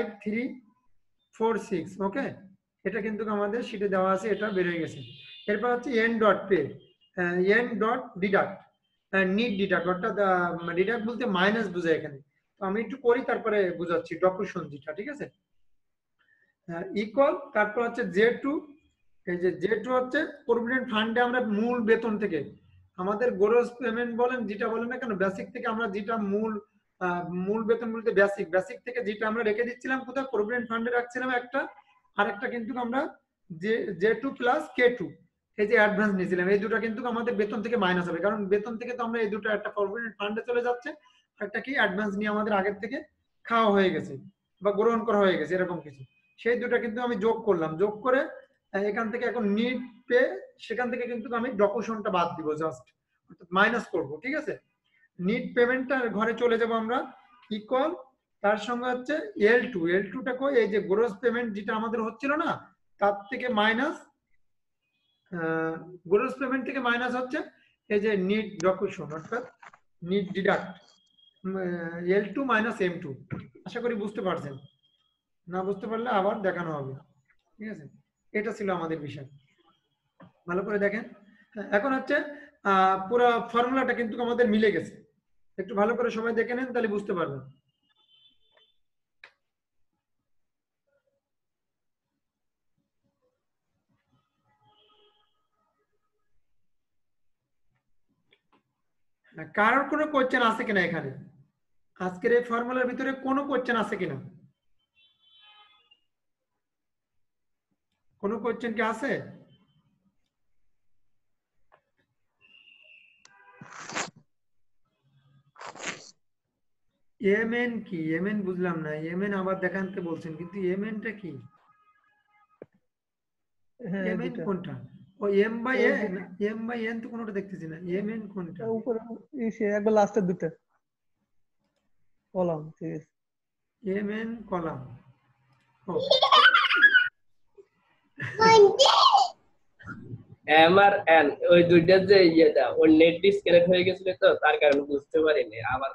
5346। ওকে, এটা কিন্তু আমাদের শিটে দেওয়া আছে, এটা বের হয়ে গেছে। এরপর হচ্ছে N.pay, N.deduct, নিট ডিডাক্ট, অর্থাৎ ডিডাক্ট বলতে মাইনাস বোঝায় এখানে, তো আমি একটু করি তারপরে বুঝাচ্ছি ডকুশন যেটা, ঠিক আছে। ইকুয়াল, তারপর হচ্ছে J2, এই যে J2 হচ্ছে প্রভিডেন্ট ফান্ডে আমরা মূল বেতন থেকে আমাদের গ্রোস পেমেন্ট বলেন যেটা বলেন না কেন, বেসিক থেকে আমরা যেটা মূল বেতন বলতে বেসিক থেকে যেটা আমরা রেখে দিচ্ছিলাম কোথায়, প্রভিডেন্ট ফান্ডে রাখছিলাম একটা, আর একটা কিন্তু আমরা J2 প্লাস K2 এই যে অ্যাডভান্স নিয়েছিলাম, এই দুটো কিন্তু আমাদের বেতন থেকে মাইনাস হবে, কারণ বেতন থেকে তো আমরা এই দুটো, একটা প্রভিডেন্ট ফান্ডে চলে যাচ্ছে, একটা কি অ্যাডভান্স নিয়ে আমাদের আগের থেকে খাওয়া হয়ে গেছে বা গ্রহণ করা হয়ে গেছে এরকম কিছু, সেই দুটো কিন্তু আমি যোগ করলাম, যোগ করে এখান থেকে এখন নিট পে, সেখান থেকে কিন্তু আমি ডকুশনটা বাদ দিব, জাস্ট অর্থাৎ মাইনাস করব, ঠিক আছে। নিট পেমেন্টটা ঘরে চলে যাব আমরা, ইকুয়াল, তার সঙ্গে হচ্ছে L2টা কই, এই যে গ্রোস পেমেন্ট যেটা আমাদের হচ্ছিল না তার থেকে মাইনাস, গ্রোস পেমেন্ট থেকে মাইনাস হচ্ছে এই যে নিট ডকুশন অর্থাৎ net deduct, L2 minus M2। আশা করি বুঝতে পারছেন, না বুঝতে পারলে আবার দেখানো হবে, ঠিক আছে। এটা ছিল আমাদের বিষয়, ভালো করে দেখেন। এখন হচ্ছে পুরো ফর্মুলাটা কিন্তু আমাদের মিলে গেছে, একটু ভালো করে সবাই দেখে নেন তাহলে বুঝতে পারবেন। কারোর কোনো কোয়েশ্চেন আছে কিনা এখানে, আজকের এই ফর্মুলার ভিতরে কোনো কোয়েশ্চেন আছে কিনা, কোনো কোয়েশ্চেন কি আছে? এমএন কি, এমএন বুঝলাম না, এমএন আবার দেখাতে বলছেন, কিন্তু এমএনটা কি, হ্যাঁ এমএন দুটা কোনটা? ও এম বাই ওই এ, যে এম বাই এন তো কোনোটা দেখতেছি না, এমএন কোনটা? উপরে ইসে একবার লাস্টের দুটা কলাম, ঠিক আছে। এমএন কলাম, ও এম আর এন ওই দুইটার যে ইয়েটা ওর নেট ডিসকানেক্ট হয়ে গেছিল তো তার কারণে বুঝতে পারিনি আবার।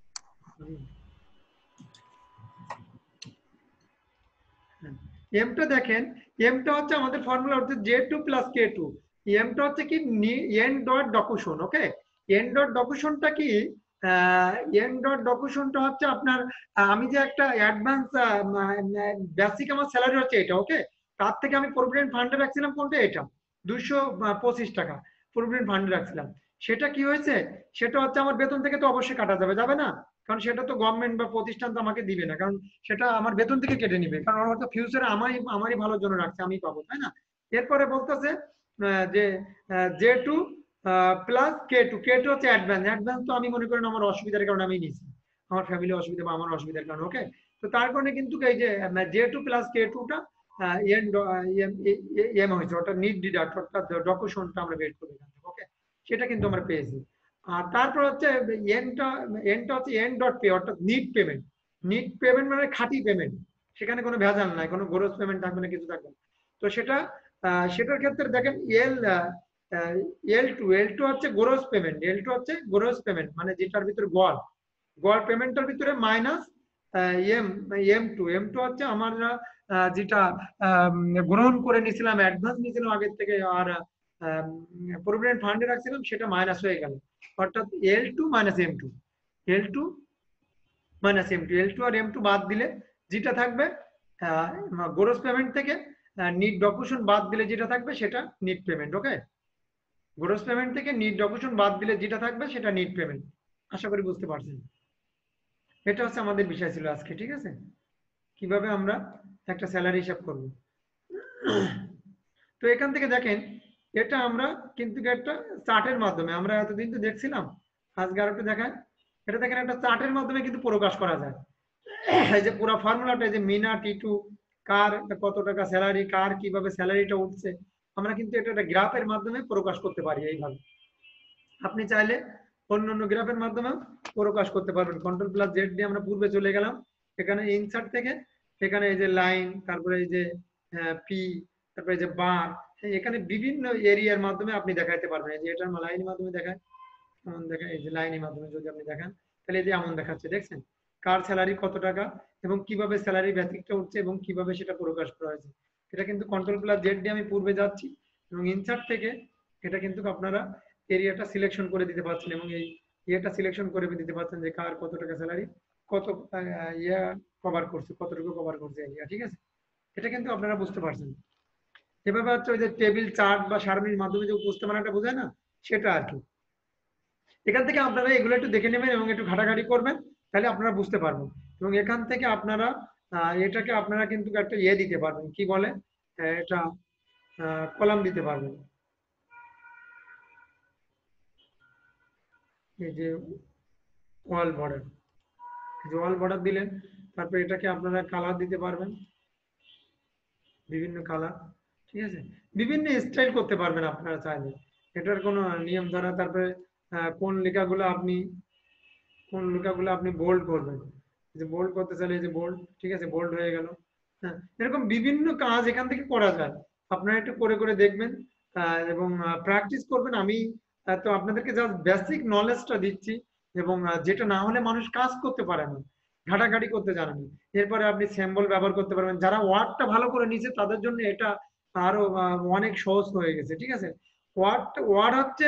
এমটা দেখেন, এমটা হচ্ছে আমাদের ফর্মুলা হচ্ছে J2 প্লাস K2, এমটা হচ্ছে কি N dot deduction, okay. N dot ডকুশনটা কি, এন ডট ডকুশনটা হচ্ছে আপনার, আমি যে একটা অ্যাডভান্স বেসিক আমার স্যালারি হচ্ছে এটা, ওকে, তার থেকে আমি প্রভিডেন্ট ফান্ডে রাখছিলাম কোনটা, এটা 225 টাকা প্রভিডেন্ট ফান্ডে রাখছিলাম, সেটা কি হয়েছে, সেটা হচ্ছে আমার বেতন থেকে তো অবশ্যই কাটা যাবে, যাবে না, কারণ সেটা তো গভর্নমেন্ট বা প্রতিষ্ঠান তো আমাকে দিবে না, কারণ সেটা আমার বেতন থেকে কেটে নিবে, কারণ ওরা তো ফিউচারে আমারই ভালোর জন্য রাখছে, আমি পাবো, তাই না। এরপরে বলতেছে যে J2 প্লাস K2 হচ্ছে অ্যাডভান্স তো আমি মনে করি না আমার অসুবিধার কারণে আমি নিয়েছি, আমার ফ্যামিলি অসুবিধা বা আমার অসুবিধার কারণে, ওকে। তো তার কারণে কিন্তু এই যে J2 প্লাস K2টা এম হয়েছে, ওটা নিট ডিডাক্ট অর্থাৎ ডকুশনটা আমরা বের করে, ওকে, সেটা কিন্তু আমরা পেয়েছি। আর তারপর হচ্ছে এনটা হচ্ছে এন ডট পে অর্থাৎ নিট পেমেন্ট মানে খাঁটি পেমেন্ট, সেখানে কোনো ভেজাল নাই, কোনো গ্রোস পেমেন্ট থাকবে না, কিছু থাকবে না। তো সেটার ক্ষেত্রে দেখেন এল টু হচ্ছে গ্রোস পেমেন্ট মানে যেটার ভিতরে গড় পেমেন্টের ভিতরে মাইনাস এম টু হচ্ছে আমরা যেটা গ্রহণ করে নিয়েছিলাম, অ্যাডভান্স নিয়েছিলাম আগের থেকে, আর প্রভিডেন্ট ফান্ডে রাখছিলাম, সেটা মাইনাস হয়ে গেল, অর্থাৎ L2 minus M2, L2 minus M2, L2 আর M2 বাদ দিলে যেটা থাকবে গ্রোস পেমেন্ট থেকে, নিট ডকুশন বাদ দিলে যেটা থাকবে সেটা net payment, okay. Gross payment থেকে নিট ডকুশন বাদ দিলে যেটা থাকবে সেটা নিট পেমেন্ট, আশা করি বুঝতে পারছেন। এটা হচ্ছে আমাদের বিষয় ছিল আজকে, ঠিক আছে, কিভাবে আমরা একটা স্যালারি হিসাব করব। তো এখান থেকে দেখেন, এটা আমরা কিন্তু একটা চার্টের মাধ্যমে, আমরা এতদিন তো দেখছিলাম, আজকে আর একটু দেখায়, এটা দেখেন একটা চার্টের মাধ্যমে কিন্তু প্রকাশ করা যায়, এই যে পুরো ফর্মুলাটা, যে মিনা টি2 কার কত টাকা স্যালারি, কার কিভাবে স্যালারিটা উঠছে, আমরা কিন্তু এটা একটা গ্রাফের মাধ্যমে প্রকাশ করতে পারি এইভাবে। আপনি চাইলে অন্য গ্রাফের মাধ্যমে প্রকাশ করতে পারবেন, কন্ট্রোল প্লাস জেড দিয়ে আমরা পূর্বে চলে গেলাম, এখানে ইনসার্ট থেকে এখানে এই যে লাইন, তারপরে এই যে পি, তারপরে এই যে বার, এখানে বিভিন্ন এরিয়ার মাধ্যমে আপনি দেখাইতে পারবেন, এই যে এটার লাইনের মাধ্যমে দেখায়, এমন দেখায়, এই যে লাইনের মাধ্যমে যদি আপনি দেখান তাহলে এই যে এমন দেখাচ্ছে, দেখছেন কার স্যালারি কত টাকা এবং কিভাবে স্যালারি বেসিকটা উঠছে এবং কিভাবে সেটা প্রকাশ করা হয়েছে। এটা কিন্তু কন্ট্রোল প্লাস জেড দিয়ে আমি পূর্বে যাচ্ছি এবং ইনসার্ট থেকে এটা কিন্তু আপনারা এরিয়াটা সিলেকশন করে দিতে পারছেন এবং এই ইয়েটা সিলেকশন করে দিতে পারছেন যে কার কত টাকা স্যালারি কত ইয়া কভার করছে, কতটুকু কভার করছে এরিয়া, ঠিক আছে? এটা কিন্তু আপনারা বুঝতে পারছেন। এভাবে হচ্ছে ওই যে টেবিল চার্ট বা সারণীর মাধ্যমে যে উপস্থাপনাটা বোঝায় না, সেটা আর কি। এখান থেকে আপনারা এগুলো একটু দেখে নেবেন এবং একটু ঘাটাঘাটি করবেন, তাহলে আপনারা বুঝতে পারবেন। এবং এখান থেকে আপনারা এটাকে আপনারা কিন্তু একটা ইয়ে দিতে পারবেন, কি বলে এটা, কলাম দিতে পারবেন। এই যে ওয়াল বর্ডার, ওয়াল বর্ডার দিলেন, তারপর এটাকে আপনারা কালার দিতে পারবেন, বিভিন্ন কালার, ঠিক আছে? বিভিন্ন স্টাইল করতে পারবেন আপনারা চাইলে, এটার কোনো নিয়ম ধরা। তারপরে কোন লেখাগুলো আপনি বোল্ড করবেন, যে বোল্ড করতে চাইলে এই যে বোল্ড, ঠিক আছে, বোল্ড হয়ে গেল। হ্যাঁ, এরকম বিভিন্ন কাজ এখান থেকে করা যায়, আপনারা একটু করে করে দেখবেন এবং প্র্যাকটিস করবেন। আমি তো আপনাদেরকে জাস্ট বেসিক নলেজটা দিচ্ছি, এবং যেটা না হলে মানুষ কাজ করতে পারে না, ঘাটাঘাটি করতে জানে না। এরপরে আপনি সিম্বল ব্যবহার করতে পারবেন, যারা ওয়ার্ডটা ভালো করে নিয়েছে তাদের জন্য এটা আরো অনেক সহজ হয়ে গেছে, ঠিক আছে? ওয়ার্ড হচ্ছে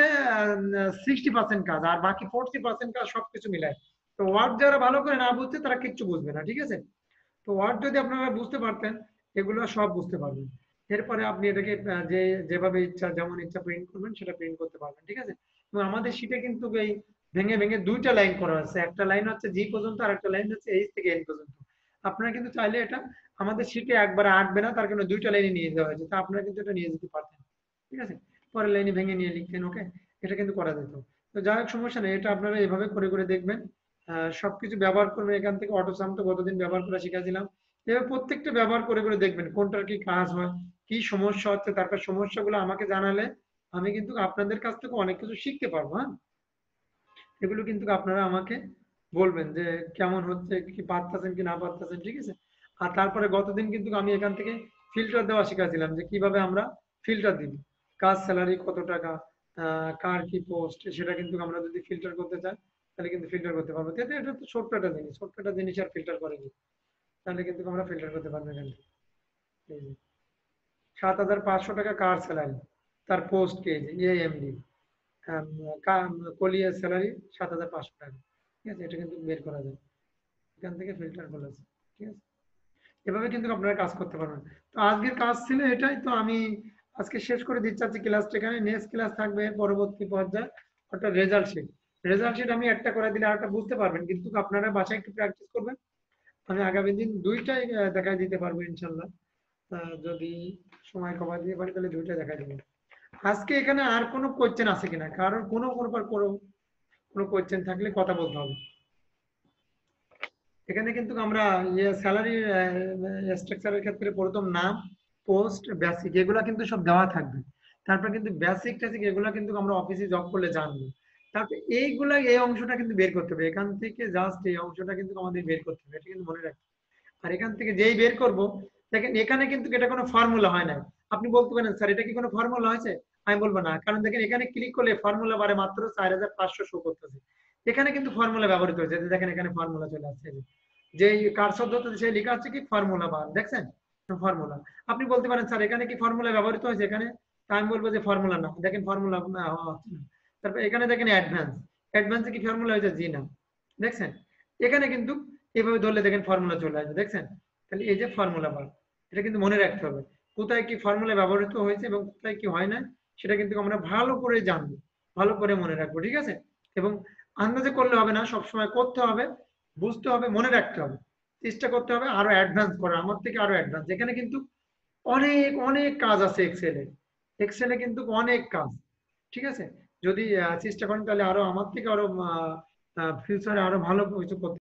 60% কাজ, আর বাকি 40% কাজ সবকিছু মিলায়। তো ওয়ার্ড যারা ভালো করে না বুঝছে তারা কিচ্ছু বুঝবে না, ঠিক আছে? তো ওয়ার্ড যদি আপনারা বুঝতে পারতেন, এগুলো সব বুঝতে পারবেন। এরপরে আপনি এটাকে যেভাবে ইচ্ছা, যেমন ইচ্ছা প্রিন্ট করবেন, সেটা প্রিন্ট করতে পারবেন, ঠিক আছে? এবং আমাদের শীটে কিন্তু এই ভেঙে ভেঙে দুইটা লাইন করা আছে, একটা লাইন হচ্ছে জি পর্যন্ত, আর একটা লাইন হচ্ছে এইচ থেকে এন পর্যন্ত। আপনারা কিন্তু চাইলে এটা আমাদের শীটে একবারে আঁটবে না, তার কারণে দুইটা লাইনে নিয়ে দেওয়া হয়েছে, তা আপনারা কিন্তু এটা নিয়ে যেতে পারতেন, ঠিক আছে? পরের লাইনে ভেঙে নিয়ে লিখতেন, ওকে, এটা কিন্তু করা যেত। তো যাই হোক, সমস্যা নেই, এটা আপনারা এভাবে করে করে দেখবেন। সবকিছু ব্যবহার করবেন এখান থেকে। অটোসাম তো গতদিন ব্যবহার করা শিখেছিলাম, এবার প্রত্যেকটা ব্যবহার করে করে দেখবেন কোনটার কি কাজ হয়, কি সমস্যা হচ্ছে, তারপর সমস্যাগুলো আমাকে জানালে আমি কিন্তু আপনাদের কাছ থেকে অনেক কিছু শিখতে পারবো। হ্যাঁ, এগুলো কিন্তু আপনারা আমাকে বলবেন যে কেমন হচ্ছে, কি পারতেছেন কি না পারতেছেন, ঠিক আছে? আর তারপরে গতদিন কিন্তু আমি এখান থেকে ফিল্টার দেওয়া শিখাছিলাম, যে কিভাবে আমরা ফিল্টার দিব, কাজ, স্যালারি, কত টাকা, কার কি পোস্ট, সেটা কিন্তু আমরা যদি ফিল্টার করতে চাই তাহলে কিন্তু ফিল্টার করতে পারবো। এটা এটা তো ছোট্ট একটা জিনিস, ছোট্ট একটা জিনিস আর ফিল্টার করে কি, তাহলে কিন্তু আমরা ফিল্টার করতে পারবো এখান থেকে। এই যে 7,500 টাকা কার স্যালারি, তার পোস্ট কে এএমডি, কলিয়ার স্যালারি 7,500 টাকা, ঠিক আছে? এটা কিন্তু বের করা যায় এখান থেকে, ফিল্টার করা আছে, ঠিক আছে? এভাবে কিন্তু আপনারা কাজ করতে পারবেন। তো আজকের কাজ ছিল এটাই। তো আমি আজকে শেষ করে দিচ্ছি আজকে ক্লাসটা এখানে। নেক্সট ক্লাস থাকবে পরবর্তী পর্যায়ে, অর্থাৎ রেজাল্ট শিট। রেজাল্ট শিট আমি একটা করে দিলে আরেকটা বুঝতে পারবেন, কিন্তু আপনারা বাসায় একটু প্র্যাকটিস করবেন। আমি আগামী দিন দুইটাই দেখাই দিতে পারবো ইনশাল্লাহ, যদি সময় কভার দিয়ে পারি তাহলে দুইটা দেখাই দেবো। আজকে এখানে আর কোনো কোয়েশ্চেন আছে কিনা, কারণ কোনো কোয়েশ্চেন থাকলে কথা বলতে হবে। এখানে কিন্তু আমরা স্যালারি স্ট্রাকচারের ক্ষেত্রে প্রথম নাম, পোস্ট, বেসিক, এগুলা কিন্তু সব দেওয়া থাকবে। তারপর কিন্তু বেসিক টেসিক এগুলা কিন্তু আমরা অফিসে জব করলে জানবো। তারপর এই অংশটা কিন্তু বের করতে হবে, এখান থেকে জাস্ট এই অংশটা কিন্তু আমাদের বের করতে হবে, এটা কিন্তু মনে রাখতে। আর এখান থেকে যেই বের করব, দেখেন এখানে কিন্তু এটা কোনো ফর্মুলা হয় না। আপনি বলতে পারেন স্যার এটা কি কোনো ফর্মুলা হয়েছে, আমি বলবো না, কারণ দেখেন এখানে ক্লিক করলে ফর্মুলা বারে মাত্র 4,500 শো করতেছে। এখানে কিন্তু ফর্মুলা ব্যবহৃত হয়েছে, দেখেন এখানে ফর্মুলা চলে আসছে, যে কার্সর ধরতে সে লেখা আছে কি ফর্মুলা বার, দেখছেন ফর্মুলা। আপনি বলতে পারেন স্যার এখানে কি ফর্মুলা ব্যবহৃত হয়েছে এখানে, তা আমি বলবো যে ফর্মুলা না, দেখেন ফর্মুলা হচ্ছে না। তারপর এখানে দেখেন অ্যাডভান্স, অ্যাডভান্সে কি ফর্মুলা হয়েছে, জি না, দেখছেন? এখানে কিন্তু এভাবে ধরলে দেখেন ফর্মুলা চলে আসবে, দেখছেন? তাহলে এই যে ফর্মুলা বার, এটা কিন্তু মনে রাখতে হবে, কোথায় কি ফর্মুলা ব্যবহৃত হয়েছে এবং কোথায় কি হয় না, সেটা কিন্তু আমরা ভালো করে জানবো, ভালো করে মনে রাখবো, ঠিক আছে? এবং আন্দাজে করলে হবে না, সবসময় করতে হবে, বুঝতে হবে, মনে রাখতে হবে, চেষ্টা করতে হবে আরো অ্যাডভান্স করা, আমার থেকে আরো অ্যাডভান্স। এখানে কিন্তু অনেক অনেক কাজ আছে এক্সেলে, এক্সেলে কিন্তু অনেক কাজ, ঠিক আছে? যদি চেষ্টা করেন তাহলে আরো আমার থেকে আরো ফিউচারে আরো ভালো কিছু করতে